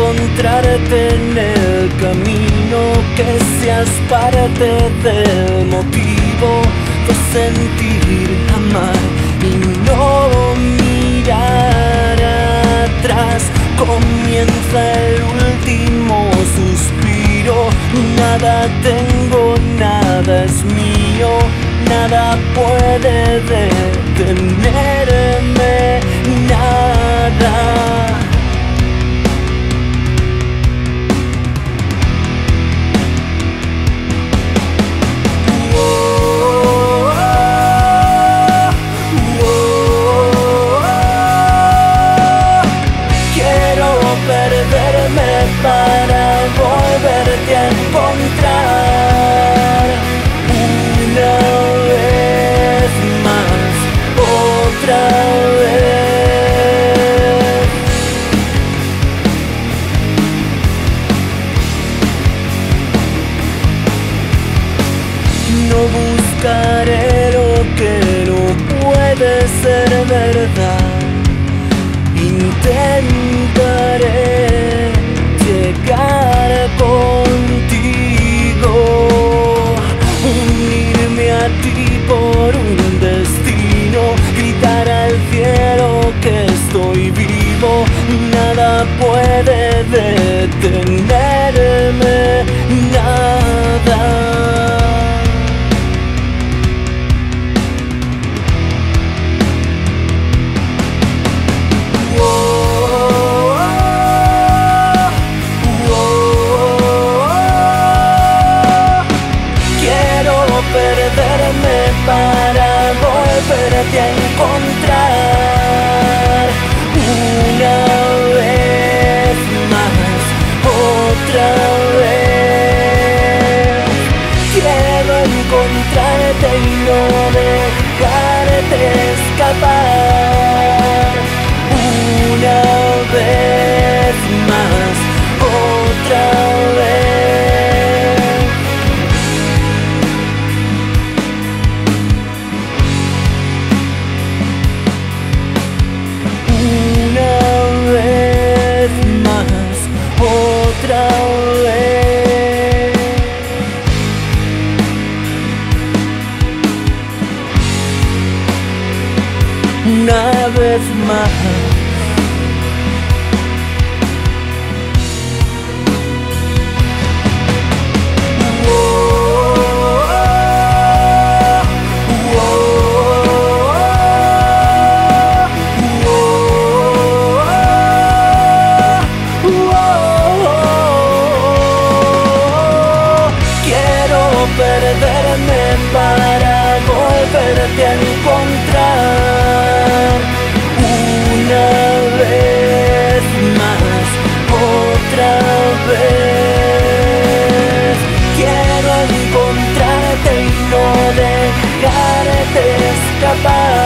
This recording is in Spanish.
encontrarte en el camino, que seas parte del motivo de sentir, amar y no mirar atrás. Comienza el último suspiro, nada tengo, nada es mío, nada puede detenerme, nada. Para volverte a encontrar una vez más, otra vez. No buscaré lo que no puede ser verdad. Intentaré llegar contigo, unirme a ti por un destino, gritar al cielo que estoy vivo, nada puede detenerme, nada. Perderme para volverte a encontrar una vez más, otra vez. Quiero encontrarte y no dejarte escapar una vez más, otra vez. Otra vez. Una vez más. Perderme para volverte a encontrar una vez más, otra vez. Quiero encontrarte y no dejarte escapar